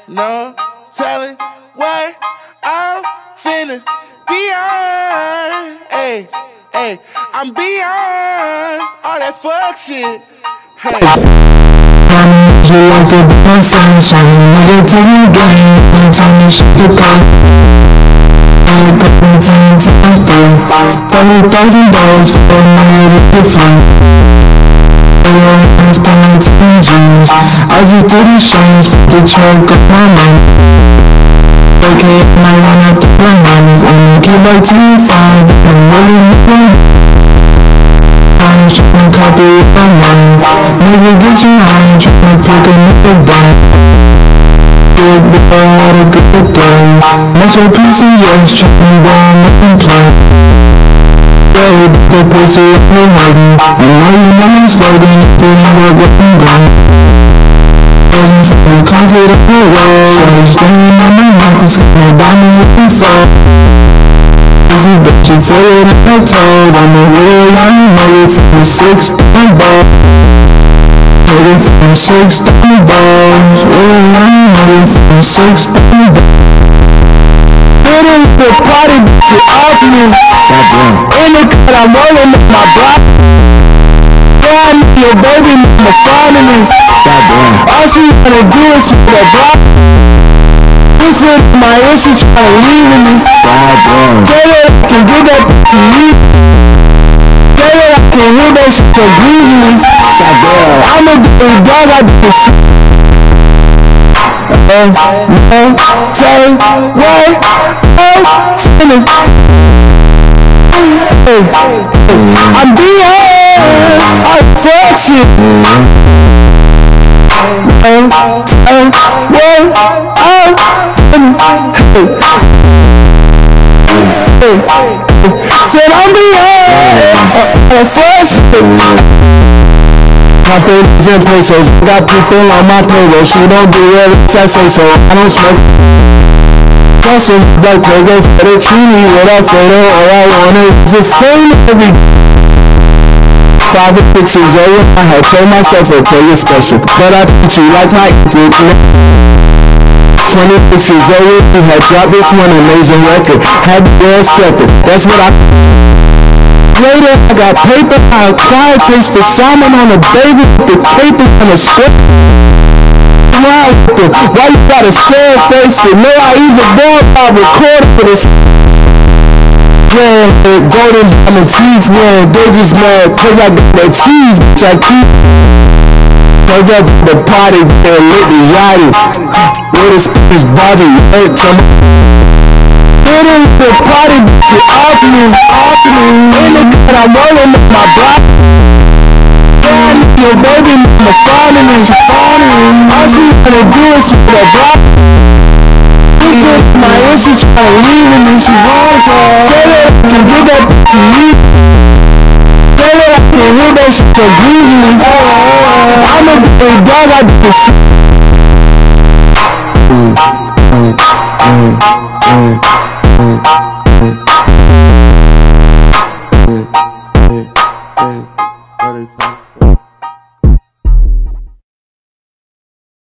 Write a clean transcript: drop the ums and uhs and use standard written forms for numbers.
No telling what I'm finna beyond. Hey, hey, I'm beyond all that fuck shit. Hey. You like the bad sunshine, nigga to the game, don't tell me shit to come. I got me 10 times through, $30,000 for a minute to fly. I spent my 10 G's, I just did the shows, the truck got my money. Okay, I run up the money, only get like 10-5, I'm really moving. I'm tryna copy with my money. Nigga get you high, tryna pick a nigga bite. Good boy, had a good day. Muscle PCS, tryna go and play. Yeah, the pussy up me hurting. I know you know I'm slogan, feeling like what I'm going. Wasn't tryna copy the whole world. Shawty's staying on my knuckles, got my diamonds looking for. But you feel it in my toes. I'm a real young nigga from the 6 down ball. Nigga from the 6 down balls. Real young nigga from the 6 down ball. Hit it with the party, bitch, get off me. In the cut, I'm rolling up my block. Yeah, I need your baby mama finding me. All she wanna do is with that block. This with my issues tryna leave me. Tell her I can get that to me. Tell her I can hear that shit so greasy. I'm a big dog, I do the shit. Say what? Finish. I'm beyond all fuck shit. Said I'm beyond first. My favorite's in pesos. Got people on my payroll. She don't do everything I say, so I don't smoke. Crossing black logo for the treaty without photo. All I want is a fame every day. 5 or 6 years old, I had told myself I'd play it special, but I treat you like my equal. 26 years old, we had dropped this one amazing record. Had the world stepping, that's what I. Later, I got paper, I acquired taste for salmon on a baby with the caper on a strip. Why you gotta stare face to know I either born or recorded for this. Yeah, golden diamond teeth, man, they just mad cause I got that cheese, bitch, I keep. Turned up the party, they lit the yachty. Where the his body, right? Hit it with the party, bitch, get off me. In the cut, I'm rolling up my block. Yeah, I need your baby mama finding me. All she wanna do is with that block. My issues tryna leave me. She wrong for her. Tell her I can get that to me. Tell her I can hear that shit so greasy. I'm a big dog, I do the shit.